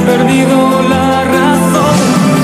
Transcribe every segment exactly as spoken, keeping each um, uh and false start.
perdido la razón.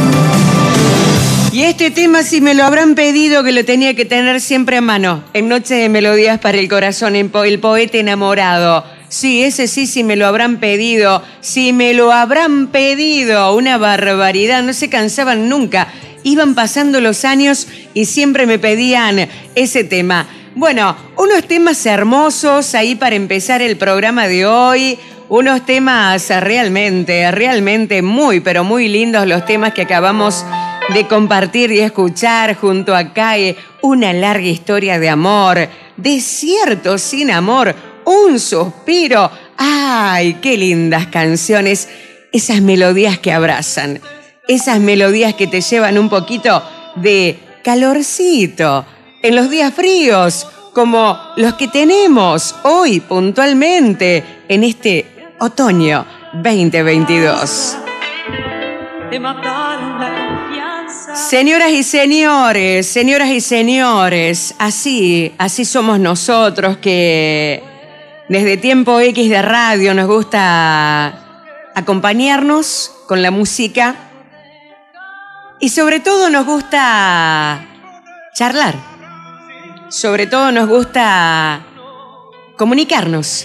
Y este tema, si me lo habrán pedido, que lo tenía que tener siempre a mano. En Noche de Melodías para el Corazón, en po- El Poeta Enamorado. Sí, ese sí, sí me lo habrán pedido. Si me lo habrán pedido. Una barbaridad, no se cansaban nunca. Iban pasando los años y siempre me pedían ese tema. Bueno, unos temas hermosos ahí para empezar el programa de hoy. Unos temas realmente, realmente muy, pero muy lindos los temas que acabamos de compartir y escuchar junto a Cae. Una larga historia de amor, desierto sin amor, un suspiro. ¡Ay, qué lindas canciones! Esas melodías que abrazan, esas melodías que te llevan un poquito de calorcito en los días fríos, como los que tenemos hoy puntualmente en este otoño veinte veintidós. Te mataron la confianza. Señoras y señores, señoras y señores, así, así somos nosotros que desde Tiempo X de radio nos gusta acompañarnos con la música y sobre todo nos gusta charlar, sobre todo nos gusta comunicarnos,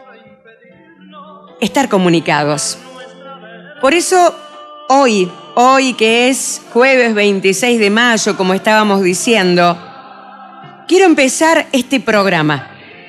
estar comunicados. Por eso hoy, hoy que es jueves veintiséis de mayo, como estábamos diciendo, quiero empezar este programa.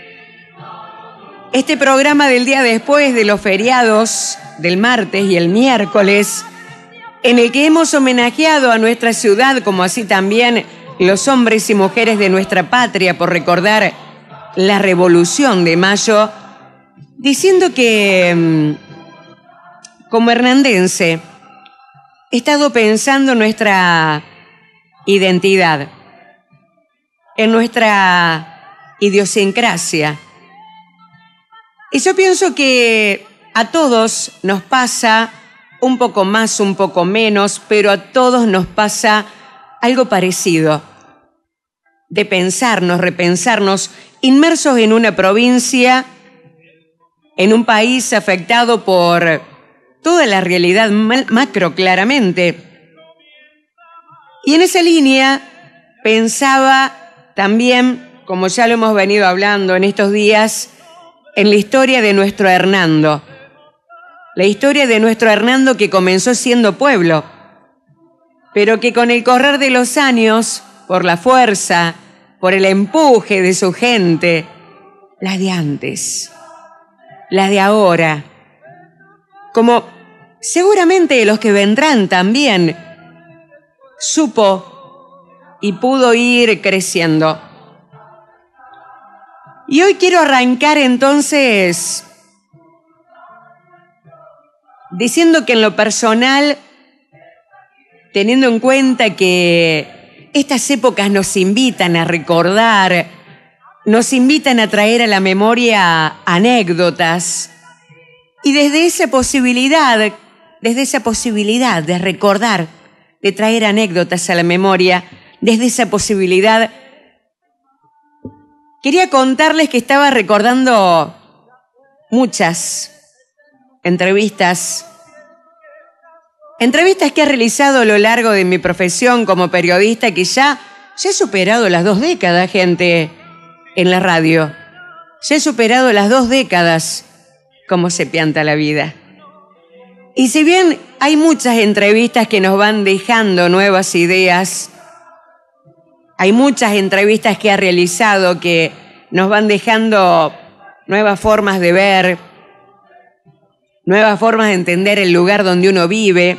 Este programa del día después de los feriados del martes y el miércoles, en el que hemos homenajeado a nuestra ciudad, como así también los hombres y mujeres de nuestra patria, por recordar la Revolución de Mayo, diciendo que, como hernandense, he estado pensando en nuestra identidad, en nuestra idiosincrasia. Y yo pienso que a todos nos pasa un poco más, un poco menos, pero a todos nos pasa algo parecido, de pensarnos, repensarnos, inmersos en una provincia, en un país afectado por toda la realidad macro, claramente. Y en esa línea pensaba también, como ya lo hemos venido hablando en estos días, en la historia de nuestro Hernando. La historia de nuestro Hernando que comenzó siendo pueblo, pero que con el correr de los años, por la fuerza, por el empuje de su gente, la de antes, la de ahora, como seguramente de los que vendrán también, supo y pudo ir creciendo. Y hoy quiero arrancar entonces diciendo que en lo personal, teniendo en cuenta que estas épocas nos invitan a recordar, nos invitan a traer a la memoria anécdotas, y desde esa posibilidad, desde esa posibilidad de recordar, de traer anécdotas a la memoria, desde esa posibilidad, quería contarles que estaba recordando muchas entrevistas, entrevistas que he realizado a lo largo de mi profesión como periodista, que ya, ya he superado las dos décadas, gente, en la radio. Ya he superado las dos décadas. Cómo se pianta la vida. Y si bien hay muchas entrevistas que nos van dejando nuevas ideas, hay muchas entrevistas que ha realizado que nos van dejando nuevas formas de ver, nuevas formas de entender el lugar donde uno vive.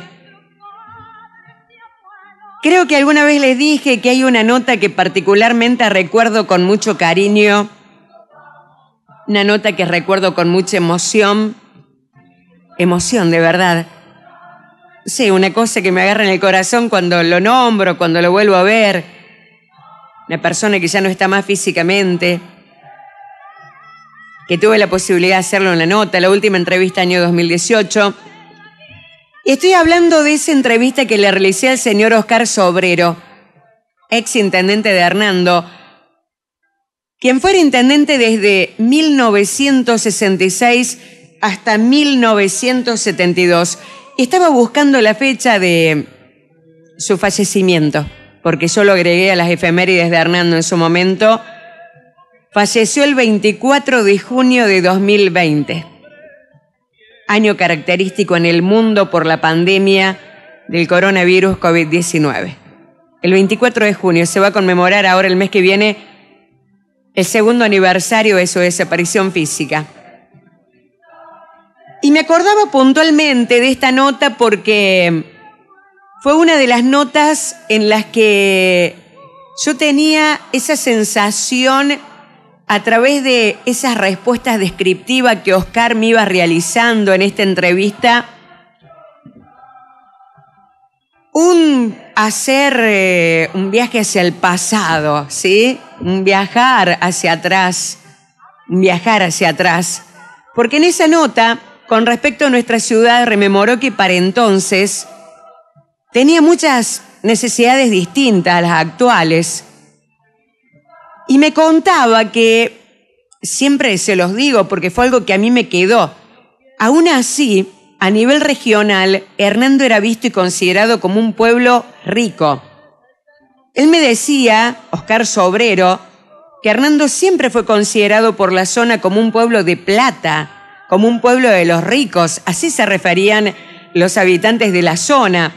Creo que alguna vez les dije que hay una nota que particularmente recuerdo con mucho cariño, una nota que recuerdo con mucha emoción, emoción de verdad. Sí, una cosa que me agarra en el corazón cuando lo nombro, cuando lo vuelvo a ver. Una persona que ya no está más físicamente, que tuve la posibilidad de hacerlo en la nota, la última entrevista año dos mil dieciocho. Y estoy hablando de esa entrevista que le realicé al señor Oscar Sobrero, ex intendente de Hernando, quien fuera intendente desde mil novecientos sesenta y seis hasta mil novecientos setenta y dos. y estaba buscando la fecha de su fallecimiento, porque yo lo agregué a las efemérides de Hernando en su momento. Falleció el veinticuatro de junio de dos mil veinte, año característico en el mundo por la pandemia del coronavirus COVID diecinueve. El veinticuatro de junio se va a conmemorar ahora el mes que viene el segundo aniversario de su desaparición física. Y me acordaba puntualmente de esta nota porque fue una de las notas en las que yo tenía esa sensación a través de esas respuestas descriptivas que Oscar me iba realizando en esta entrevista, un hacer eh, un viaje hacia el pasado, ¿sí? Un viajar hacia atrás, un viajar hacia atrás. Porque en esa nota, con respecto a nuestra ciudad, rememoró que para entonces tenía muchas necesidades distintas a las actuales. Y me contaba que, siempre se los digo porque fue algo que a mí me quedó, aún así, a nivel regional, Hernando era visto y considerado como un pueblo rico. Él me decía, Oscar Sobrero, que Hernando siempre fue considerado por la zona como un pueblo de plata, como un pueblo de los ricos, así se referían los habitantes de la zona.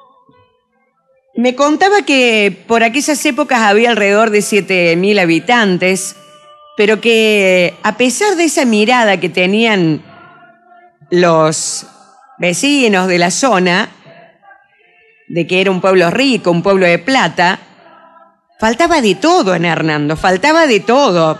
Me contaba que por aquellas épocas había alrededor de siete mil habitantes, pero que a pesar de esa mirada que tenían los vecinos de la zona, de que era un pueblo rico, un pueblo de plata, faltaba de todo en Hernando, faltaba de todo.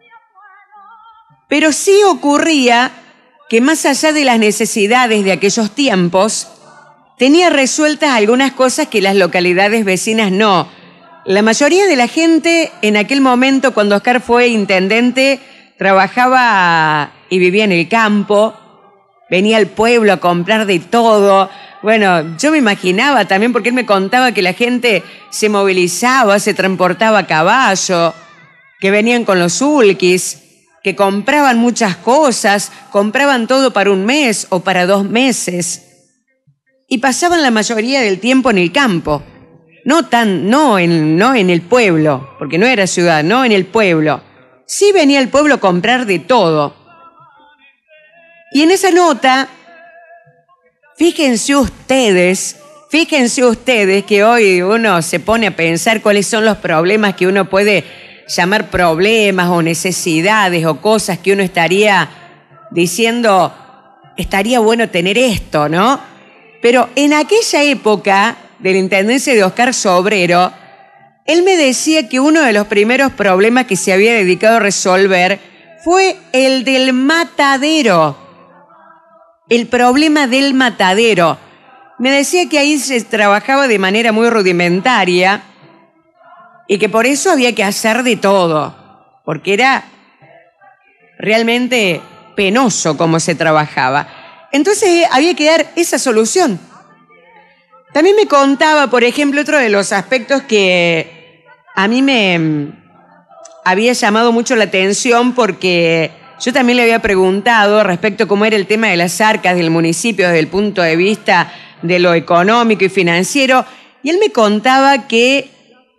Pero sí ocurría que más allá de las necesidades de aquellos tiempos, tenía resueltas algunas cosas que las localidades vecinas no. La mayoría de la gente en aquel momento, cuando Oscar fue intendente, trabajaba y vivía en el campo, venía al pueblo a comprar de todo. Bueno, yo me imaginaba también, porque él me contaba que la gente se movilizaba, se transportaba a caballo, que venían con los ulquis, que compraban muchas cosas, compraban todo para un mes o para dos meses. Y pasaban la mayoría del tiempo en el campo. No tan, no en, no en el pueblo, porque no era ciudad, no en el pueblo. Sí venía el pueblo a comprar de todo. Y en esa nota, fíjense ustedes, fíjense ustedes que hoy uno se pone a pensar cuáles son los problemas que uno puede llamar problemas o necesidades o cosas que uno estaría diciendo, estaría bueno tener esto, ¿no? Pero en aquella época de la intendencia de Oscar Sobrero, él me decía que uno de los primeros problemas que se había dedicado a resolver fue el del matadero. El problema del matadero. Me decía que ahí se trabajaba de manera muy rudimentaria y que por eso había que hacer de todo, porque era realmente penoso cómo se trabajaba. Entonces había que dar esa solución. También me contaba, por ejemplo, otro de los aspectos que a mí me había llamado mucho la atención, porque yo también le había preguntado respecto a cómo era el tema de las arcas del municipio desde el punto de vista de lo económico y financiero, y él me contaba que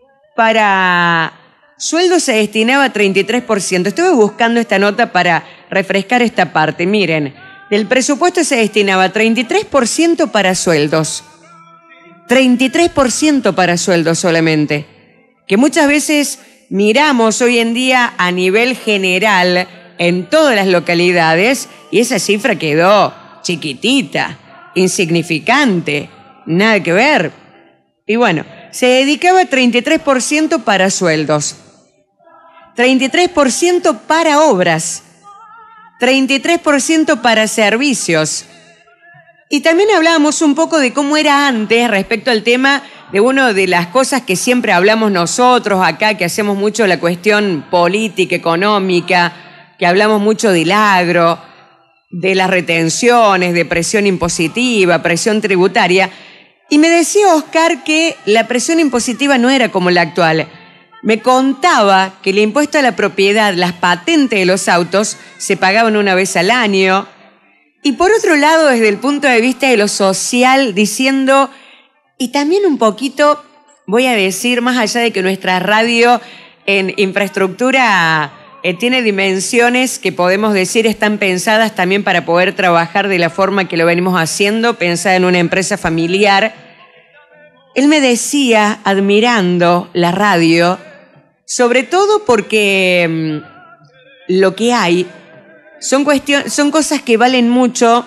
para sueldos se destinaba treinta y tres por ciento. Estuve buscando esta nota para refrescar esta parte. Miren, del presupuesto se destinaba treinta y tres por ciento para sueldos. treinta y tres por ciento para sueldos solamente. Que muchas veces miramos hoy en día a nivel general en todas las localidades y esa cifra quedó chiquitita, insignificante, nada que ver. Y bueno, se dedicaba treinta y tres por ciento para sueldos, treinta y tres por ciento para obras, treinta y tres por ciento para servicios. Y también hablábamos un poco de cómo era antes respecto al tema de una de las cosas que siempre hablamos nosotros acá, que hacemos mucho la cuestión política, económica, que hablamos mucho del agro, de las retenciones, de presión impositiva, presión tributaria. Y me decía Oscar que la presión impositiva no era como la actual. Me contaba que el impuesto a la propiedad, las patentes de los autos, se pagaban una vez al año, Y por otro lado, desde el punto de vista de lo social, diciendo, y también un poquito, voy a decir, más allá de que nuestra radio en infraestructura eh, tiene dimensiones que podemos decir están pensadas también para poder trabajar de la forma que lo venimos haciendo, pensada en una empresa familiar. Él me decía, admirando la radio, sobre todo porque mmm, lo que hay son, cuestion- son cosas que valen mucho,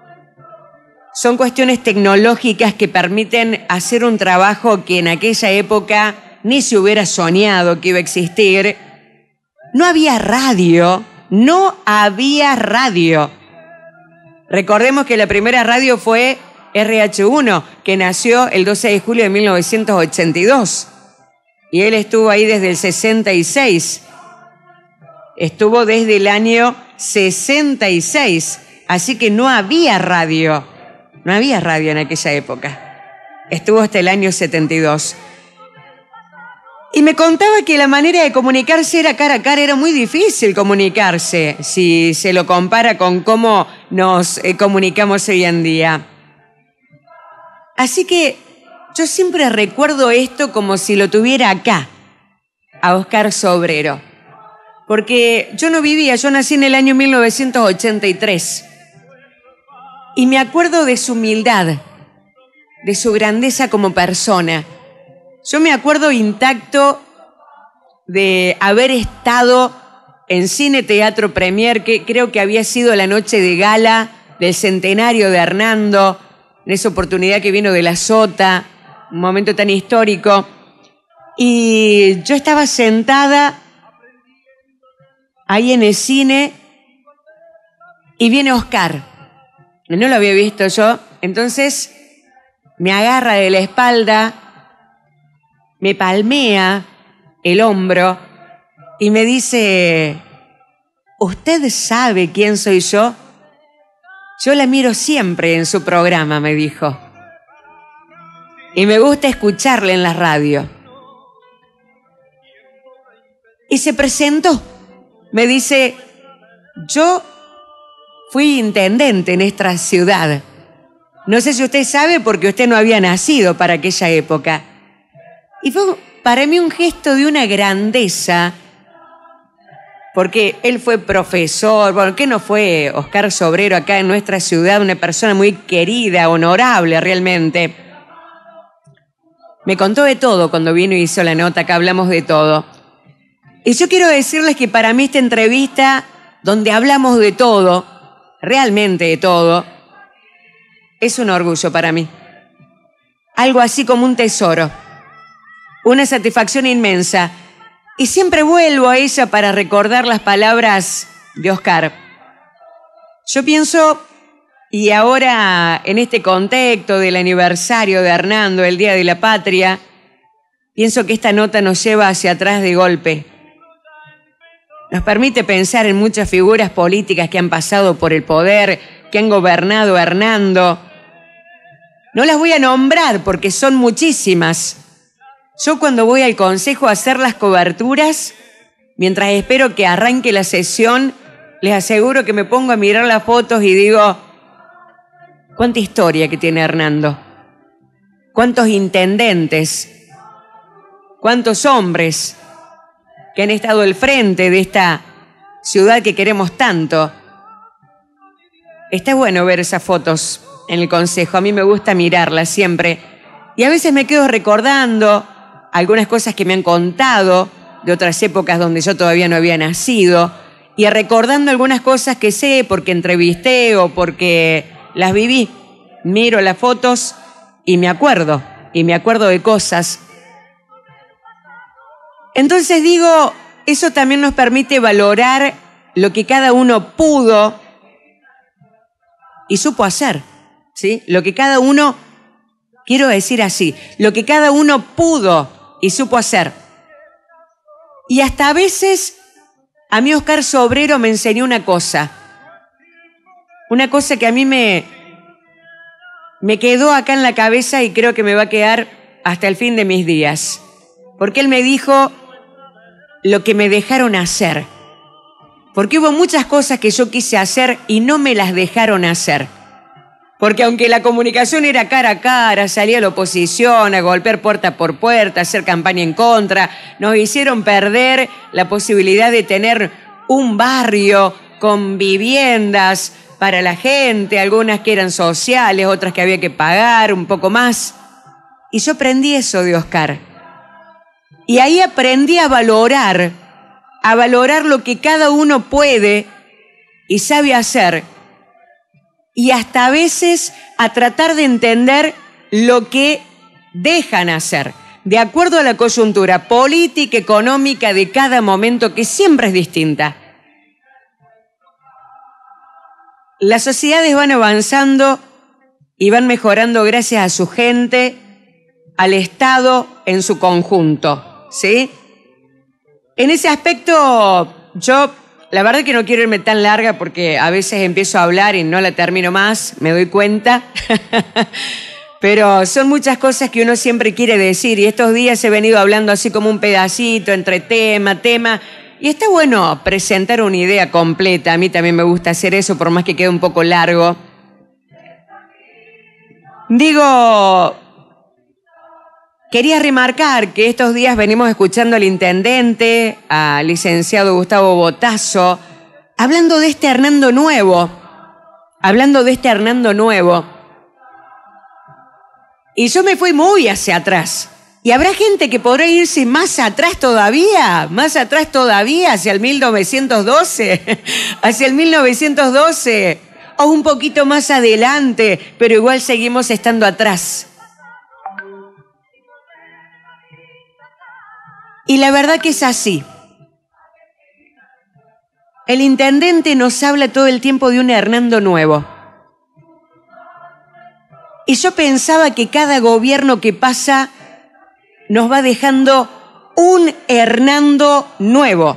son cuestiones tecnológicas que permiten hacer un trabajo que en aquella época ni se hubiera soñado que iba a existir. No había radio, no había radio. Recordemos que la primera radio fue R H uno, que nació el doce de julio de mil novecientos ochenta y dos. Y él estuvo ahí desde el sesenta y seis. Estuvo desde el año sesenta y seis. Así que no había radio. No había radio en aquella época. Estuvo hasta el año setenta y dos. Y me contaba que la manera de comunicarse era cara a cara, era muy difícil comunicarse, si se lo compara con cómo nos eh, comunicamos hoy en día. Así que yo siempre recuerdo esto como si lo tuviera acá, a Oscar Sobrero. Porque yo no vivía, yo nací en el año mil novecientos ochenta y tres. Y me acuerdo de su humildad, de su grandeza como persona. Yo me acuerdo intacto de haber estado en Cine Teatro Premier, que creo que había sido la noche de gala del centenario de Hernando, en esa oportunidad que vino de la Sota, un momento tan histórico. Y yo estaba sentada ahí en el cine y viene Oscar. No lo había visto yo, entonces me agarra de la espalda, me palmea el hombro y me dice, ¿usted sabe quién soy yo? Yo la miro siempre en su programa, me dijo. Y me gusta escucharla en la radio. Y se presentó. Me dice, yo fui intendente en esta ciudad. No sé si usted sabe porque usted no había nacido para aquella época. Y fue para mí un gesto de una grandeza, porque él fue profesor, bueno, ¿qué no fue Oscar Sobrero acá en nuestra ciudad? Una persona muy querida, honorable realmente. Me contó de todo cuando vino y hizo la nota, acá hablamos de todo. Y yo quiero decirles que para mí esta entrevista, donde hablamos de todo, realmente de todo, es un orgullo para mí. Algo así como un tesoro. Una satisfacción inmensa. Y siempre vuelvo a ella para recordar las palabras de Oscar. Yo pienso, y ahora en este contexto del aniversario de Hernando, el Día de la Patria, pienso que esta nota nos lleva hacia atrás de golpe. Nos permite pensar en muchas figuras políticas que han pasado por el poder, que han gobernado a Hernando. No las voy a nombrar porque son muchísimas. Yo cuando voy al consejo a hacer las coberturas, mientras espero que arranque la sesión, les aseguro que me pongo a mirar las fotos y digo, ¿cuánta historia que tiene Hernando? ¿Cuántos intendentes? ¿Cuántos hombres que han estado al frente de esta ciudad que queremos tanto? Está bueno ver esas fotos en el consejo, a mí me gusta mirarlas siempre. Y a veces me quedo recordando algunas cosas que me han contado de otras épocas donde yo todavía no había nacido, y recordando algunas cosas que sé porque entrevisté o porque las viví. Miro las fotos y me acuerdo, y me acuerdo de cosas. Entonces digo, eso también nos permite valorar lo que cada uno pudo y supo hacer, ¿sí? Lo que cada uno, quiero decir así, lo que cada uno pudo y supo hacer. Y hasta a veces, a mí Oscar Sobrero me enseñó una cosa. Una cosa que a mí me, me quedó acá en la cabeza y creo que me va a quedar hasta el fin de mis días. Porque él me dijo lo que me dejaron hacer. porque hubo muchas cosas que yo quise hacer y no me las dejaron hacer. Porque aunque la comunicación era cara a cara, salía a la oposición, a golpear puerta por puerta, a hacer campaña en contra, nos hicieron perder la posibilidad de tener un barrio con viviendas para la gente, algunas que eran sociales, otras que había que pagar un poco más. Y yo aprendí eso de Oscar. Y ahí aprendí a valorar, a valorar lo que cada uno puede y sabe hacer. Y hasta a veces a tratar de entender lo que dejan hacer, de acuerdo a la coyuntura política, económica de cada momento, que siempre es distinta. Las sociedades van avanzando y van mejorando gracias a su gente, al Estado en su conjunto, ¿sí? En ese aspecto, yo... La verdad que no quiero irme tan larga porque a veces empiezo a hablar y no la termino más, me doy cuenta. Pero son muchas cosas que uno siempre quiere decir y estos días he venido hablando así como un pedacito entre tema, tema. Y está bueno presentar una idea completa. A mí también me gusta hacer eso, por más que quede un poco largo. Digo, quería remarcar que estos días venimos escuchando al intendente, al licenciado Gustavo Botazo, hablando de este Hernando nuevo, hablando de este Hernando nuevo. Y yo me fui muy hacia atrás. Y habrá gente que podrá irse más atrás todavía, más atrás todavía, hacia el mil novecientos doce, hacia el mil novecientos doce, o un poquito más adelante, pero igual seguimos estando atrás. Y la verdad que es así. El intendente nos habla todo el tiempo de un Hernando nuevo. Y yo pensaba que cada gobierno que pasa nos va dejando un Hernando nuevo.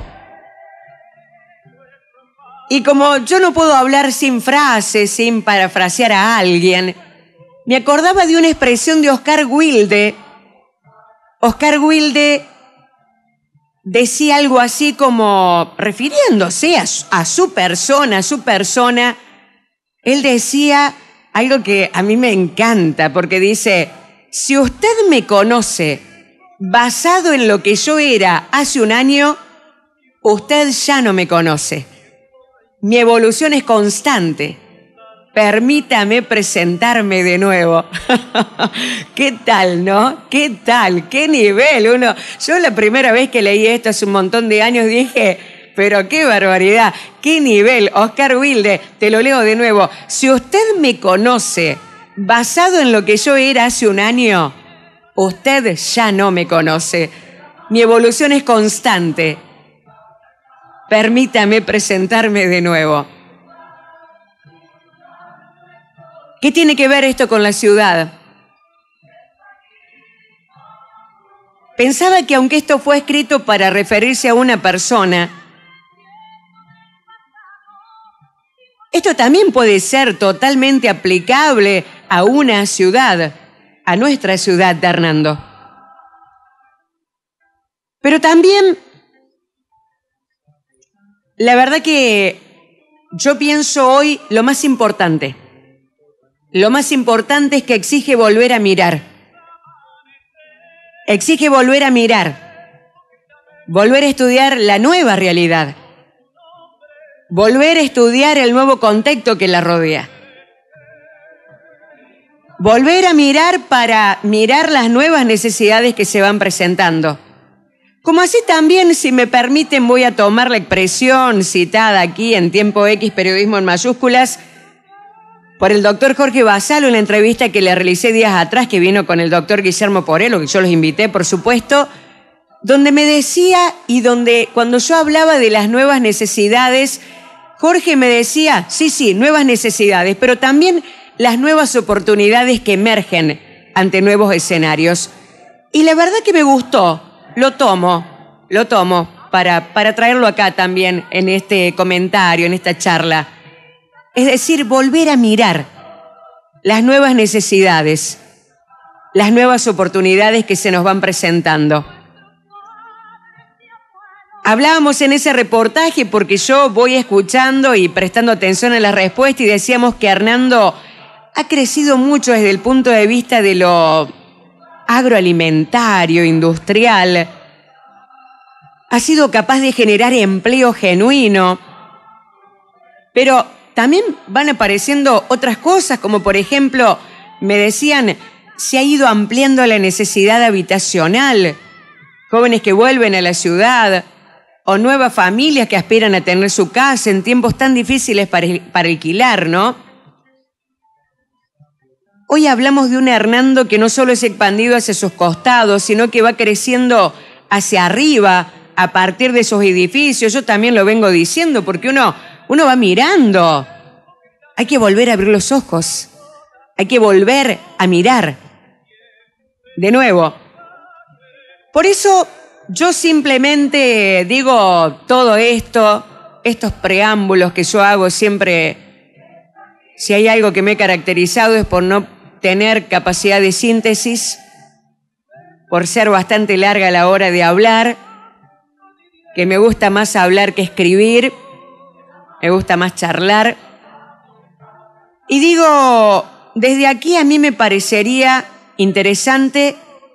Y como yo no puedo hablar sin frases, sin parafrasear a alguien, me acordaba de una expresión de Oscar Wilde. Oscar Wilde decía algo así como, refiriéndose a su, a su persona, a su persona, él decía algo que a mí me encanta, porque dice, si usted me conoce basado en lo que yo era hace un año, usted ya no me conoce. Mi evolución es constante. Permítame presentarme de nuevo. ¿Qué tal, no? ¿Qué tal? ¿Qué nivel? Uno, yo la primera vez que leí esto hace un montón de años dije, pero qué barbaridad, qué nivel. Oscar Wilde, te lo leo de nuevo. Si usted me conoce basado en lo que yo era hace un año, usted ya no me conoce. Mi evolución es constante. Permítame presentarme de nuevo. ¿Qué tiene que ver esto con la ciudad? Pensaba que aunque esto fue escrito para referirse a una persona, esto también puede ser totalmente aplicable a una ciudad, a nuestra ciudad de Hernando. Pero también, la verdad que yo pienso hoy lo más importante. Lo más importante es que exige volver a mirar. Exige volver a mirar. Volver a estudiar la nueva realidad. Volver a estudiar el nuevo contexto que la rodea. Volver a mirar para mirar las nuevas necesidades que se van presentando. Como así también, si me permiten, voy a tomar la expresión citada aquí en Tiempo X, Periodismo en mayúsculas, por el doctor Jorge Basalo en la entrevista que le realicé días atrás, que vino con el doctor Guillermo Porello, que yo los invité, por supuesto, donde me decía y donde cuando yo hablaba de las nuevas necesidades, Jorge me decía, sí, sí, nuevas necesidades, pero también las nuevas oportunidades que emergen ante nuevos escenarios. Y la verdad que me gustó, lo tomo, lo tomo para, para traerlo acá también en este comentario, en esta charla. Es decir, volver a mirar las nuevas necesidades, las nuevas oportunidades que se nos van presentando. Hablábamos en ese reportaje porque yo voy escuchando y prestando atención a la respuesta y decíamos que Hernando ha crecido mucho desde el punto de vista de lo agroalimentario, industrial. Ha sido capaz de generar empleo genuino. Pero también van apareciendo otras cosas, como por ejemplo, me decían, se ha ido ampliando la necesidad habitacional. Jóvenes que vuelven a la ciudad o nuevas familias que aspiran a tener su casa en tiempos tan difíciles para, para alquilar, ¿no? Hoy hablamos de un Hernando que no solo es expandido hacia sus costados, sino que va creciendo hacia arriba a partir de esos edificios. Yo también lo vengo diciendo porque uno, uno va mirando. Hay que volver a abrir los ojos. Hay que volver a mirar. De nuevo. Por eso yo simplemente digo todo esto, estos preámbulos que yo hago siempre. Si hay algo que me he caracterizado es por no tener capacidad de síntesis, por ser bastante larga a la hora de hablar, que me gusta más hablar que escribir, me gusta más charlar. Y digo, desde aquí a mí me parecería interesante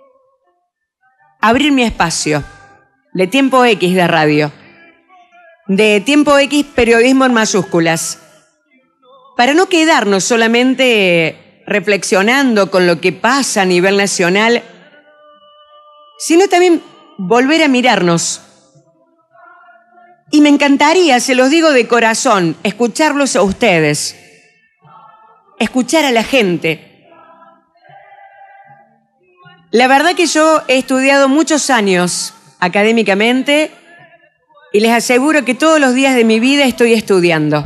abrir mi espacio de Tiempo X de radio, de Tiempo X periodismo en mayúsculas, para no quedarnos solamente reflexionando con lo que pasa a nivel nacional, sino también volver a mirarnos. Y me encantaría, se los digo de corazón, escucharlos a ustedes, escuchar a la gente. La verdad que yo he estudiado muchos años académicamente y les aseguro que todos los días de mi vida estoy estudiando.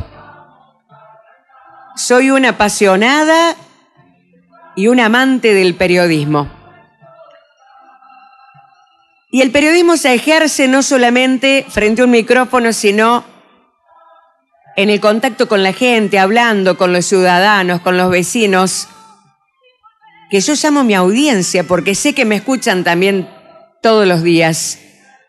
Soy una apasionada y un amante del periodismo. Y el periodismo se ejerce no solamente frente a un micrófono, sino en el contacto con la gente, hablando con los ciudadanos, con los vecinos, que yo llamo mi audiencia porque sé que me escuchan también todos los días.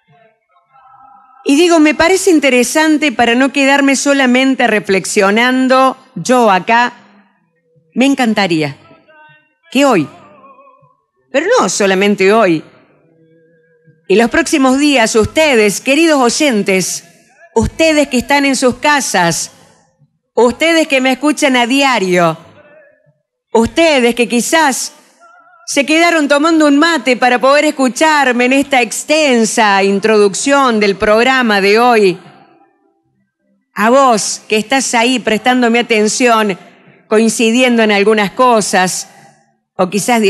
Y digo, me parece interesante para no quedarme solamente reflexionando yo acá, me encantaría que hoy, pero no solamente hoy, y los próximos días ustedes, queridos oyentes, ustedes que están en sus casas, ustedes que me escuchan a diario, ustedes que quizás se quedaron tomando un mate para poder escucharme en esta extensa introducción del programa de hoy, a vos que estás ahí prestándome atención, coincidiendo en algunas cosas, o quizás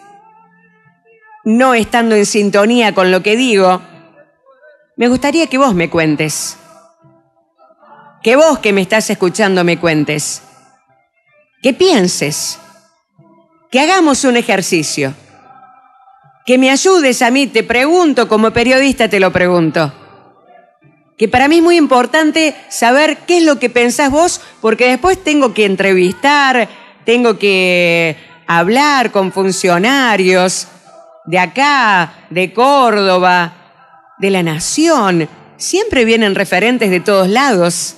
no estando en sintonía con lo que digo, me gustaría que vos me cuentes. Que vos que me estás escuchando me cuentes. Que pienses. Que hagamos un ejercicio. Que me ayudes a mí, te pregunto, como periodista te lo pregunto. Que para mí es muy importante saber qué es lo que pensás vos, porque después tengo que entrevistar, tengo que hablar con funcionarios de acá, de Córdoba, de la Nación. Siempre vienen referentes de todos lados.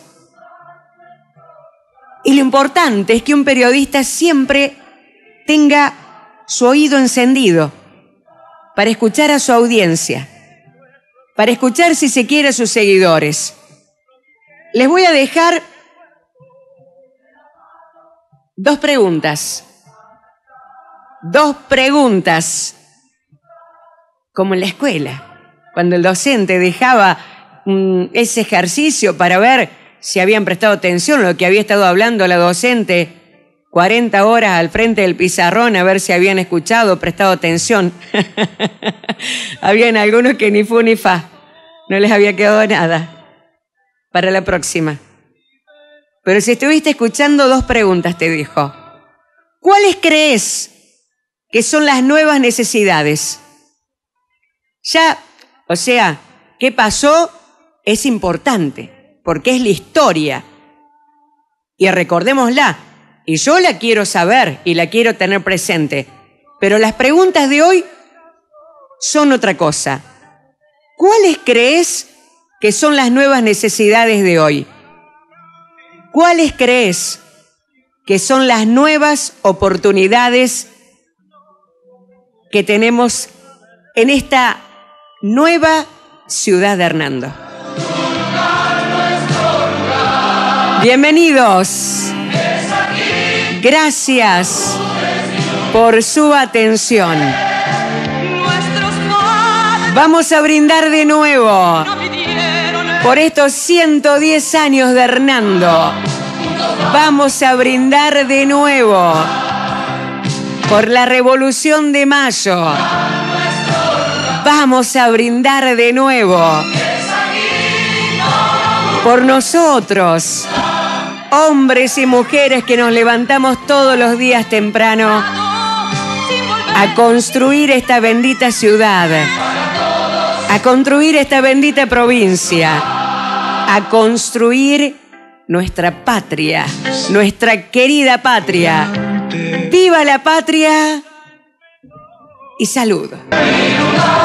Y lo importante es que un periodista siempre tenga su oído encendido para escuchar a su audiencia, para escuchar, si se quiere, a sus seguidores. Les voy a dejar dos preguntas. Dos preguntas, como en la escuela, cuando el docente dejaba um, ese ejercicio para ver si habían prestado atención a lo que había estado hablando la docente cuarenta horas al frente del pizarrón, a ver si habían escuchado, prestado atención. Habían algunos que ni fu ni fa, no les había quedado nada para la próxima. Pero si estuviste escuchando, dos preguntas te dijo. ¿Cuáles crees que son las nuevas necesidades? Ya, o sea, ¿qué pasó? Es importante, porque es la historia. Y recordémosla, y yo la quiero saber y la quiero tener presente. Pero las preguntas de hoy son otra cosa. ¿Cuáles crees que son las nuevas necesidades de hoy? ¿Cuáles crees que son las nuevas oportunidades que tenemos en esta nueva ciudad de Hernando? Bienvenidos. Gracias por su atención. Vamos a brindar de nuevo por estos ciento diez años de Hernando. Vamos a brindar de nuevo por la Revolución de Mayo. Vamos a brindar de nuevo por nosotros, hombres y mujeres que nos levantamos todos los días temprano a construir esta bendita ciudad, a construir esta bendita provincia, a construir nuestra patria, nuestra querida patria. ¡Viva la patria! Y salud.